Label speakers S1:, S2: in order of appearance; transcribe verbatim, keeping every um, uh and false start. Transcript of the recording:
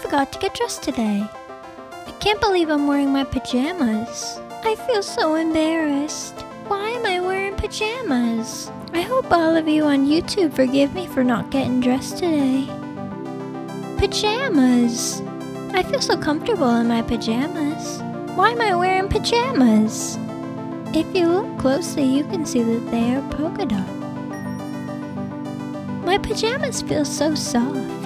S1: forgot to get dressed today. I can't believe I'm wearing my pajamas. I feel so embarrassed. Why am I wearing pajamas? I hope all of you on YouTube forgive me for not getting dressed today. Pajamas! I feel so comfortable in my pajamas. Why am I wearing pajamas? If you look closely, you can see that they are polka dot. My pajamas feel so soft.